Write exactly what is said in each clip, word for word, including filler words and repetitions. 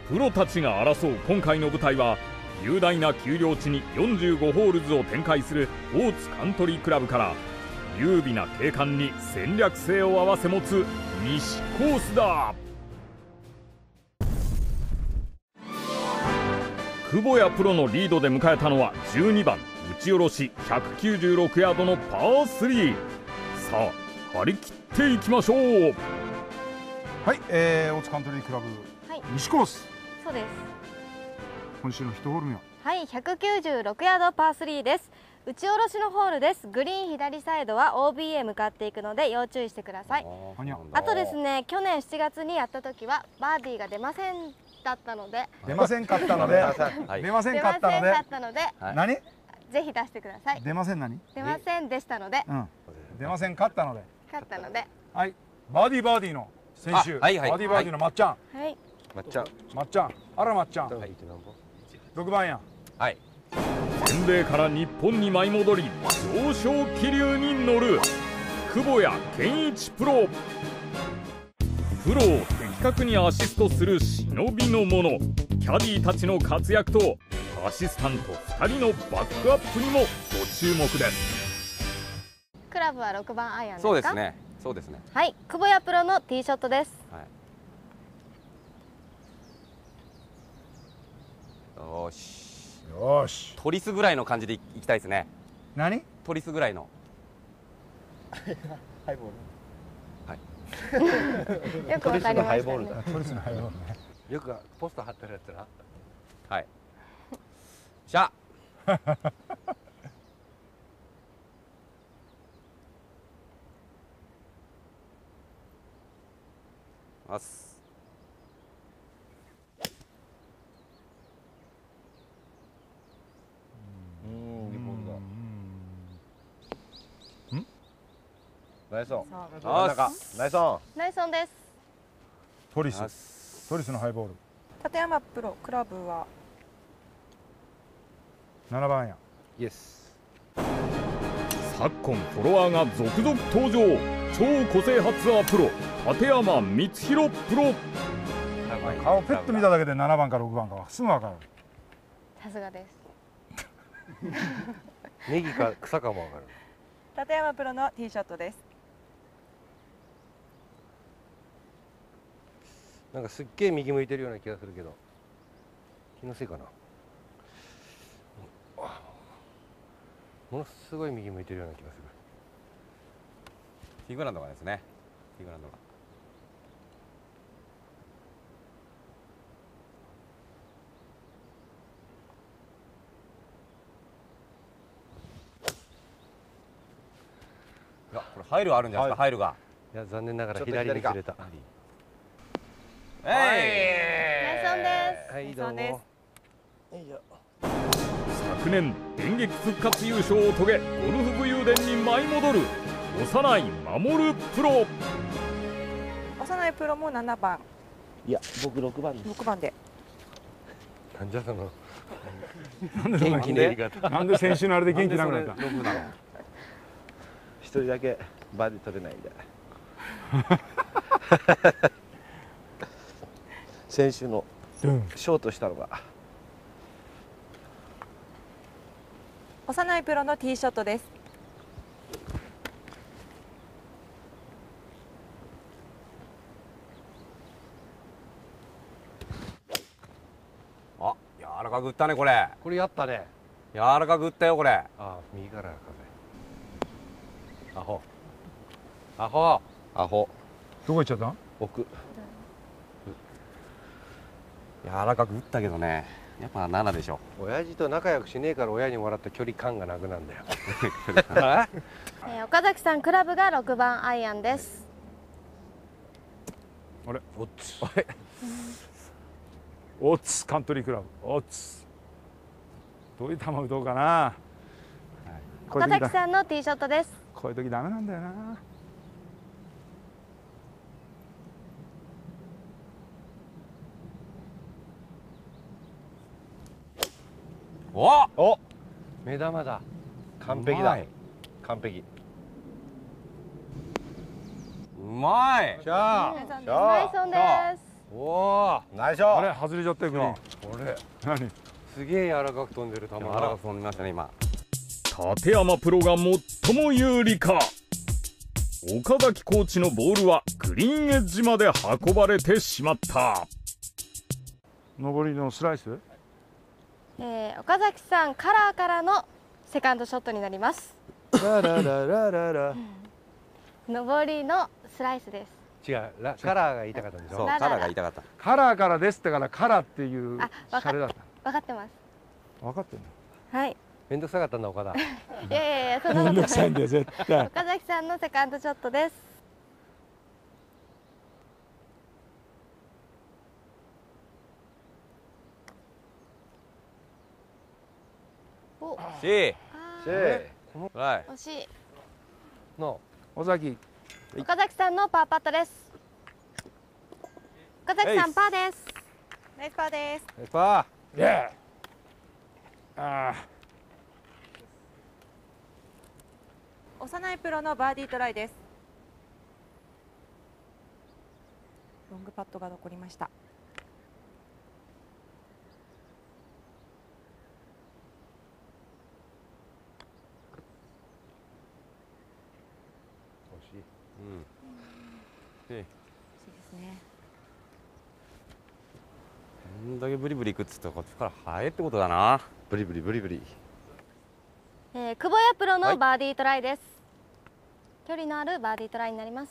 プロたちが争う今回の舞台は、雄大な丘陵地によんじゅうごホールズを展開する大津カントリークラブから、優美な景観に戦略性を併せ持つ西コースだ。久保谷プロのリードで迎えたのはじゅうにばん、打ち下ろしひゃくきゅうじゅうろくヤードのパースリー。さあ張り切っていきましょう。 はい、えー、大津カントリークラブ、はい、西コース。 そうです。 今週のいちホール目は、 はい、ひゃくきゅうじゅうろくヤードパースリーです。打ち下ろしのホールです。グリーン左サイドは オービー へ向かっていくので要注意してください。あとですね、去年しちがつにやった時はバーディーが出ませんだったので、 出ませんかったので出ませんかったので、何ぜひ出してください。 出ません何出ませんでしたので、 うん、出ませんかったので、 勝ったので、 はい、バーディーバーディーの先週、バーディーバーディーのまっちゃん、 はい、 まっちゃん、 まっちゃん、あらまっちゃん、ろくばんや。はい、 全米から日本に舞い戻り、上昇気流に乗る久保谷健一プロ。プロを的確にアシストする忍びの者、キャディーたちの活躍とアシスタントふたりのバックアップにもご注目です。 クラブはろくばんアイアンですか？ そうですね、そうですね。 はい、久保谷プロのティーショットです。 はい、よしよし、 トリスぐらいの感じでいきたいですね。 何？ トリスぐらいのハイボール。 はい。 よくわかりましたね。 トリスのハイボールね。 よくポスト貼ってるやつな。 はい。しゃ。ます。 うん、リボンだ。うん。ナイスオン。 あー、ナイスオン。 ナイスオンです。 トリス。トリスのハイボール。 立山プロクラブはななばんや。 イエス。 昨今フォロワーが続々登場。超個性派ツアープロ立山光弘プロ。 顔ペット見ただけでななばんかろくばんかはすぐ分かる。 さすがです。 ネギか草かも分かる。 立山プロのティーショットです。 なんかすっげえ右向いてるような気がするけど、気のせいかな。ものすごい右向いてるような気がする。 ティーグラウンドがですね。ティーグラウンドが。いや、これ入るあるんじゃないですか、入るが。 いや、残念ながら左に切れた。 ナイスオンです。 はい、どうも。 昨年電撃復活優勝を遂げ、ゴルフ武勇伝に舞い戻る幼い守プロ。 幼いプロもななばん。 いや、僕ろくばんです。 ろくばんで。 なんじゃその元気ね。なんで先週のあれで元気なくなった。 一人だけバーディー取れないんで。先週のショートしたのが。 幼いプロのティーショットです。 あ、柔らかく打ったねこれ。 これやったね。 柔らかく打ったよこれ。 ああ、右から風。アホ。アホ。アホ。 どこ行っちゃった？ 奥。 柔らかく打ったけどね。やっぱななでしょ。 親父と仲良くしねえから親にもらった距離感がなくなんだよ。 えー、岡崎さんクラブがろくばんアイアンです。 あれ、オッツ。あれ。オッツカントリークラブ。オッツ。どういう球打とうかな。はい、 岡崎さんのティーショットです。 こういう時ダメなんだよな。 おお、目玉だ。完璧だ。完璧。 うまい。 じゃあ、 ナイスオンです。 おお、 ナイスショあれ外れちゃったよグリーン。 これ何？ すげえ柔らかく飛んでる球柔らかく飛んでましたね今。 立山プロが最も有利か。岡崎コーチのボールはグリーンエッジまで運ばれてしまった。 上りのスライス？ えー、岡崎さんカラーからのセカンドショットになります。 ララララララ。 上りのスライスです。 違う、ラカラーが言いたかったんでしょ。 そうカラーが言いたかった。 カラーからですってからカラーっていうあ、わかシャレだった。 分かってます。 分かってんの？ はい。 めんどくさかったんだ岡田。 いやいやいや、そんなことめんどくさいんだよ絶対。 岡崎さんのセカンドショットです。お、 シーあシーーはい惜しい。 の尾崎。 岡崎さんのパーパットです。岡崎さんパーです。 ナイスパーです。 ナイスパイエー。ああ。 幼いプロのバーディートライです。ロングパットが残りました。 ー。惜しい。 うんシー惜しいですね。 こんだけブリブリいくっつったらこっちから速いってことだな。ブリブリブリブリ。 えー、久保谷プロはいのバーディートライです。距離のあるバーディートライになります。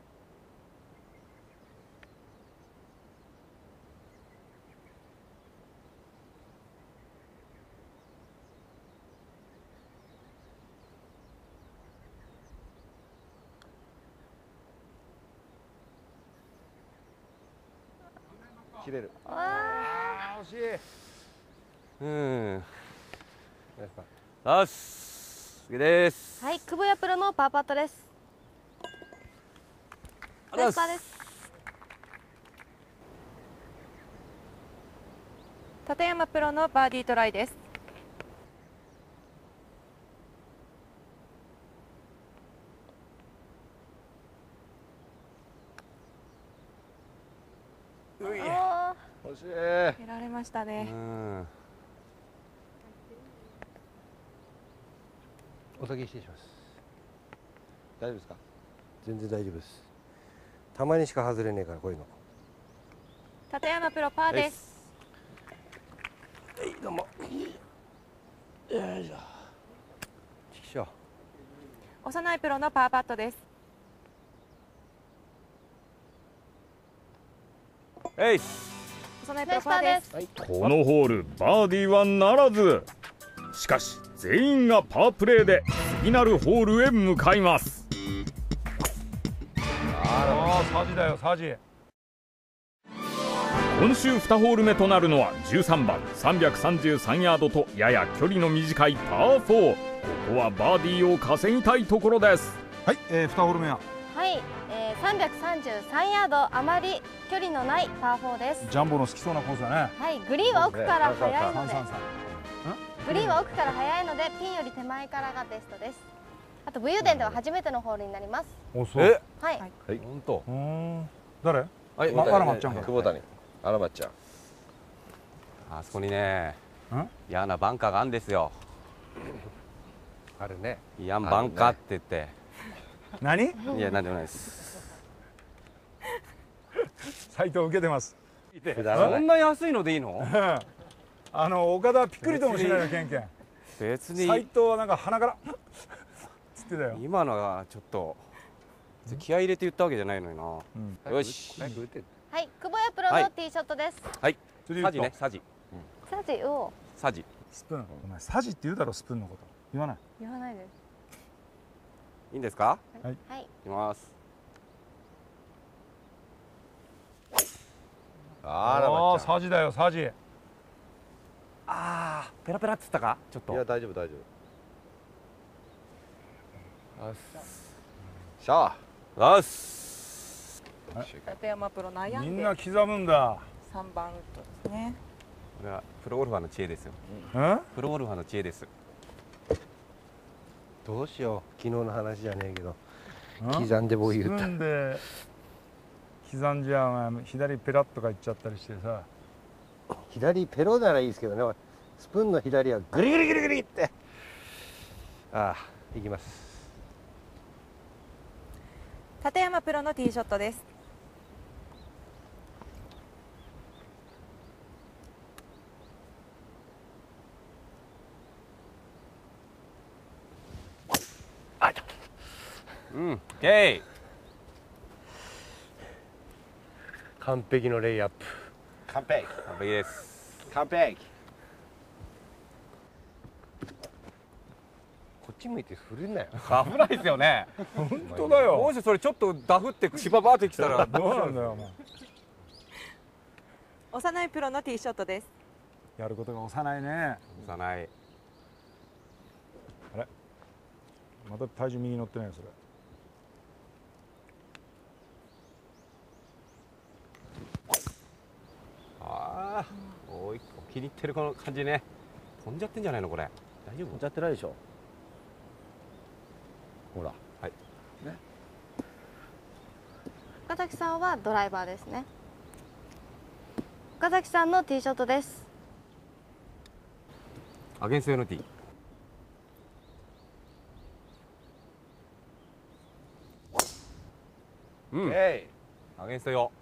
切れる。 わああ惜しい。 うんナイスパー。 よし次ですーはい、久保谷プロのパーパットです。ナイスパーです。 立山プロのバーディートライです。 おー惜しい。 蹴られましたうね。 んお先失礼します。大丈夫ですか？全然大丈夫です。たまにしか外れねえからこういうの。 立山プロパーです。 はいどうも。よいしょ。ちきしょう。 幼いプロのパーパットです。 えい幼いプロパーです。 はい。 このホールバーディーはならず。しかし全員がパープレーで次なるホールへ向かいます。 ああサジだよサジ。 今週にホール目となるのはじゅうさんばんさんびゃくさんじゅうさんヤードとやや距離の短いパーよん。ここはバーディーを稼ぎたいところです。 はい、えー、にホール目ははい、えー、さんびゃくさんじゅうさんヤード、あまり距離のないパーよんです。 ジャンボの好きそうなコースだね。 はい、グリーンは奥から速いので三三三。 グリーンは奥から速いのでピンより手前からがベストです。あと武勇伝では初めてのホールになります。 おそう。 えはい、 はい本当うーん。誰？ はいまあらまっちゃんか。 久保谷、あらまっちゃん。 あそこにねん？ 嫌なバンカーがあるんですよ。 あるね。 いやんバンカーって言って何？ いやなんでもないです斉藤受けてます。 くだらない。 そんな安いのでいいの？ あの岡田はピックリともしないよケンケン。 別斉に藤はなんか鼻からつってたよ。 今のはちょっと気合い入れて言ったわけじゃないのにうん。 な。よし早く打て。 はい、久保谷プロはいのティーショットです。 はいスリーウッドサジねサジサジをサジスプーン。お前サジって言うだろスプーンのこと。言わない。 言わないです。 いいんですか？ はい、 いきます。 あらまああっちゃん。 サジだよサジ。 ああペラペラっつったか？ちょっといや大丈夫大丈夫。 よしゃしよし立山プロ悩みんでんな刻むんだ。 さんばんウッドですね。 これはプロゴルファーの知恵ですよ。 うん？ プロゴルファーの知恵です。 どうしよう。昨日の話じゃねえけど。 うん刻んでボギースプ打った。 ーンで刻んじゃうが左ペラッとかいっちゃったりしてさ。 左ペロならいいですけどね、スプーンの左はグリグリグリグリって。ああ、いきます。 立山プロのティーショットです。 うん、オッケー。 完璧のレイアップ。 完璧。 完璧です。 完璧。 こっち向いて振るなよ。 危ないですよね。 本当だよ。 もしそれちょっとダフって芝バーってきたらどうなんだよお前。 幼いプロのティーショットです。 やることが幼いね。 幼い。 あれ、また体重右に乗ってないよそれ。 ああ、おい、気に入ってるこの感じね。飛んじゃってんじゃないのこれ。大丈夫？ 飛んじゃってないでしょ。ほら。 はい。 岡崎さんはドライバーですね。岡崎さんのティーショットです。 アゲンスト用のティー。うん。 えアゲンスト用。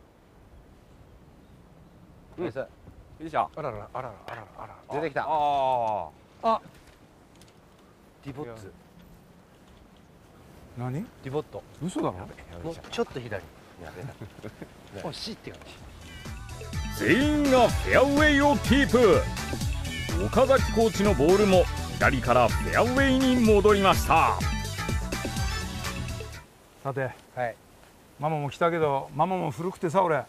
い。ナイス。 いいでしょ。 あららあららあららあら。 出てきた。 ああ。ディボッツ。 何？ ディボット。 嘘だろ？ もうちょっと左。惜しいって感じ。 全員がフェアウェイをキープ。岡崎コーチのボールも左からフェアウェイに戻りました。 さて、 はい。 ママも来たけど、ママも古くてさ俺、 はい。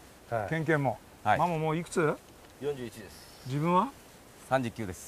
ケンケンも。 はい。 ママもういくつ？ よんじゅういちです。 自分は？ 三十九です。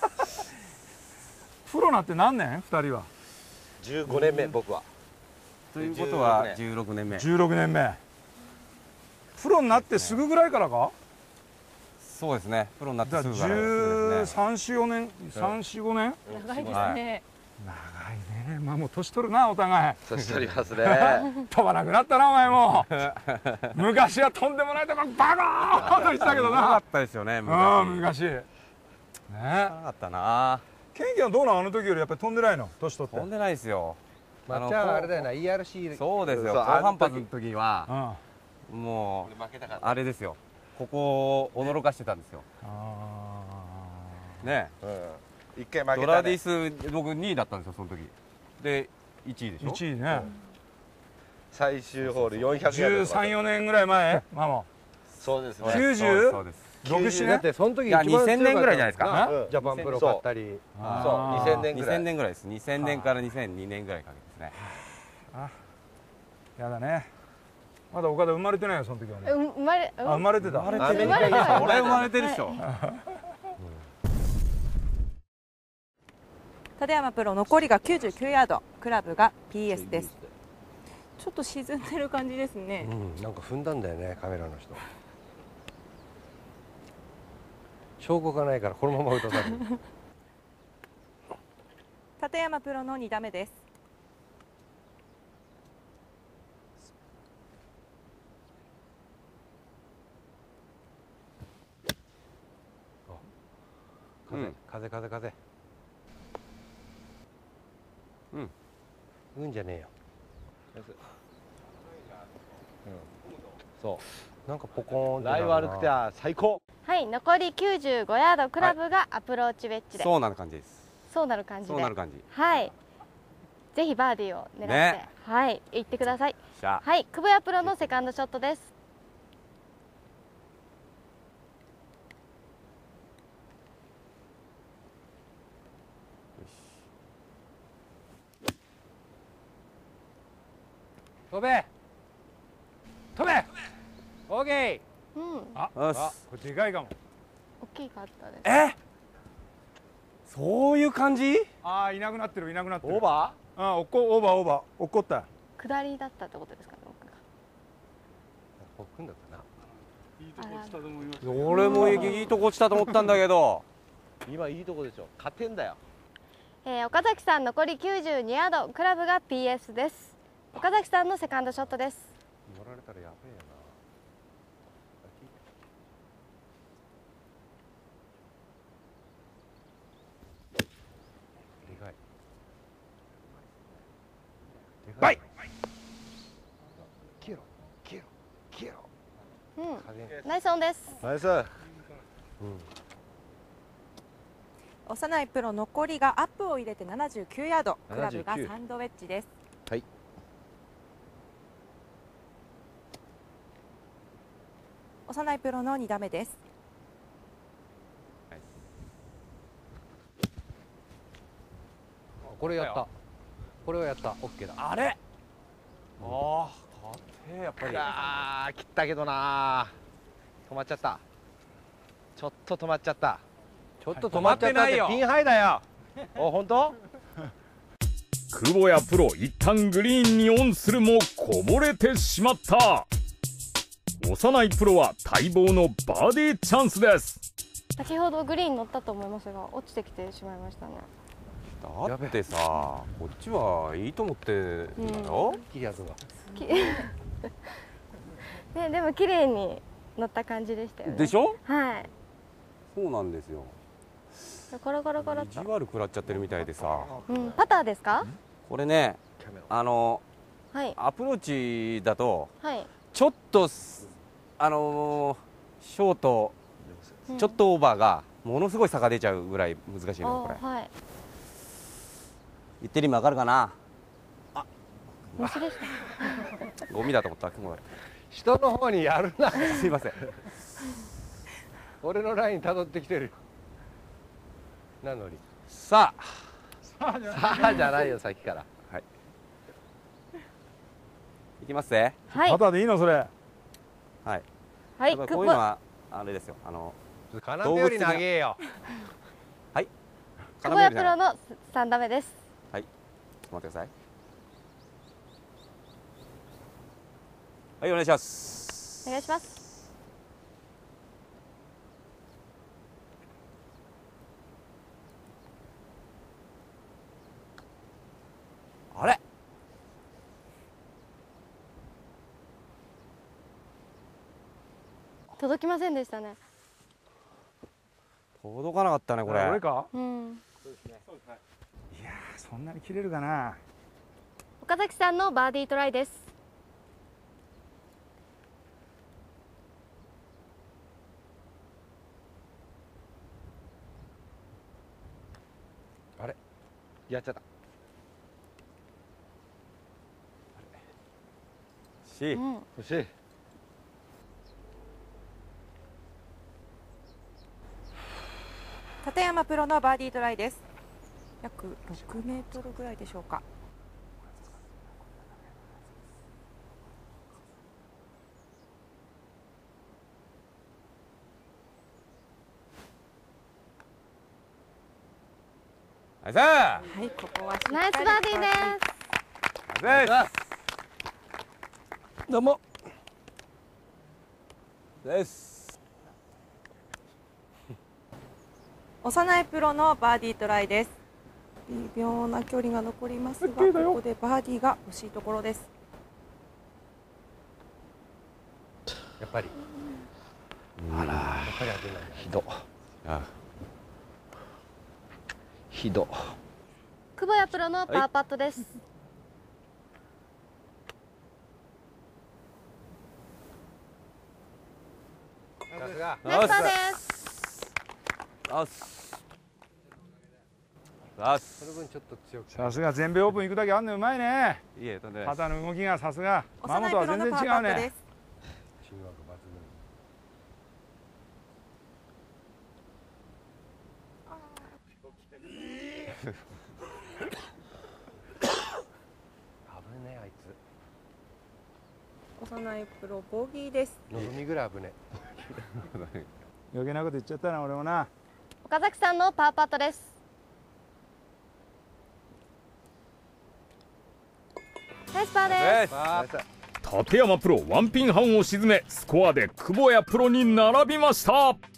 プロなって何年？二人は。 じゅうごねんめ僕は。 ということは十六年目。 十六年目。プロになってすぐぐらいからか？ そうですね。プロになってだからすぐから十ですね。 三四四年、三四五年。 長いですね。 長いね。まあもう年取るなお互い。 年取りますね。 飛ばなくなったなお前も。昔はとんでもないとこバカーンと言ってたけどな。 なかったですよね。 ああ昔。 昔。ね。 なかったな。 ケンケンはどうなのあの時よりやっぱり飛んでないの年取って。 飛んでないですよ。 まっちゃんあれだよな イーアールシー。 そうですよ。 そう高反発の時はうん。 も負けたかっうあれですよ。ここを驚かしてたんですよ。 あね。 た。うん。一回負けたね。 ドラディス僕にいだったんですよその時。でいちいでしあ。 ょ。 一位ね。 最終ホールよんひゃくヤード十三四年ぐらい前。ママ。 そうですね。 九十そうです。 六七年。 だってその時いや一番強かったにせんねんぐらいじゃないですか。 うんジャパンプロ買ったり。 そうにせんねんぐらい。 にせんねんぐらいです。にせんねんからにせんにねんぐらいかけですね。 やだね。まだ岡田生まれてないよその時はね。 う生まれ、 あ生まれてた。 生まれアメリカに生まれてた俺生まれてるっしょ。 立山プロ残りがきゅうじゅうきゅうヤード、クラブが ピーエス です。ちょっと沈んでる感じですね。 うん、なんか踏んだんだよねカメラの人。証拠がないからこのまま打たされる。 立山プロのに打目です。 風風風風。 うんうんじゃねえよ。 そうなんかポコーンってなライるな。 悪くて最高。 はい、残りきゅうじゅうごヤード、クラブがアプローチウェッジで、 そうなる感じです。 そうなる感じで、 そうなる感じ。 はい、ぜひバーディーを狙って、 ねはい、行ってください。 しゃ。 はい、久保谷プロのセカンドショットです。 飛べ飛べオーケうん、 あ、 よしあ、これでかいかも。 大きかったです。 え？そういう感じ？ ああ、いなくなってる、いなくなってる。 オーバああ、おっこ、オーバー、オーバー、落っこった。 下りだったってことですかね、僕が。 ー。組んだったな。 俺もいいとこ落ちたと思ったんだけど。 ー。今いいとこでしょ。勝てんだよ。 えー、岡崎さん残りきゅうじゅうにヤード、クラブが ピーエス です。岡崎さんのセカンドショットです。 もられたらやべえよな。でかい。でかい。消えろ、消えろ、消えろ。 うん加減。 ナイスオンです。 ナイス。うん。 幼いプロ残りがアップを入れてななじゅうきゅうヤード、クラブがななじゅうきゅうサンドウェッジです。 はい。 幼いプロのに打目です。 これやった。これをやった。オッケーだ。 あれ。ああ、硬いやっぱり。 ああ切ったけどな止まっちゃった。ちょっと止まっちゃった。 ちょっと止まっちゃったって止まってないよピンハイだよ。お本当？ 久保谷プロ一旦グリーンにオンするもこぼれてしまった。幼いプロは待望のバーディーチャンスです。 先ほどグリーン乗ったと思いますが落ちてきてしまいましたね。 だってさ、こっちはいいと思ってんだよ。 いいやつが。 きね、でも綺麗に乗った感じでしたよね。 でしょ？ はい。 そうなんですよ。 コロコロコロ意地悪食らっちゃってるみたいでさ。 うん、パターですか？ これね、あのはいアプローチだとはい。 ちょっとすあのーショートうんちょっとオーバーがものすごい差が出ちゃうぐらい難しいのこれ。 あはい。 言ってる意味わかるかな？ 虫でした。 ゴミだと思った。ごめん人の方にやるな。 すいません。 俺のライン辿ってきてるよ。なのに。 さあ、 さあじゃないよさっきから。 いきますぜ。 はいパターでいいのそれ。 はい。 はい。 やっぱ久保こういうのはあれですよ。あの金目より長えよ。 久保谷プロの三打目です。 待ってください。はい、お願いします。 お願いします。 あれ？ 届きませんでしたね。 届かなかったねこれ。 俺か？ うん。 いやーそんなに切れるかな。 岡崎さんのバーディートライです。 あれ。やっちゃった。 し、 うん。 欲しい。 立山プロのバーディートライです。約ろくメートルぐらいでしょうか。 ナイス。 はい、ここはしっかりナイスバーディーです。 ナイス。 どうも。 ナイス。 幼いプロのバーディートライです。微妙な距離が残りますが、ここでバーディーが欲しいところです。 やっぱり。あら。やっぱり当てない。 ひど。 あ、 ひど。 久保谷プロのパーパットです。 さすが。 ナイスパーです。 ナイス。ナイス。 その分ちょっと強く。 さすが全米オープン行くだけあんのうまいね。 いいえ、とんでもないです。 肩の動きがさすが。マモ幼いとは全然プロのパーパ違うね。 ットです。 チームワーク抜群。危ねえあいつ。 幼いプロボギーです。 のぞみぐらい危ね余計なこと言っちゃったな俺もな。 岡崎さんのパーパットです。ナイスパーです。 ナイス。 え。 立山プロワンピン半を沈めスコアで久保谷プロに並びました。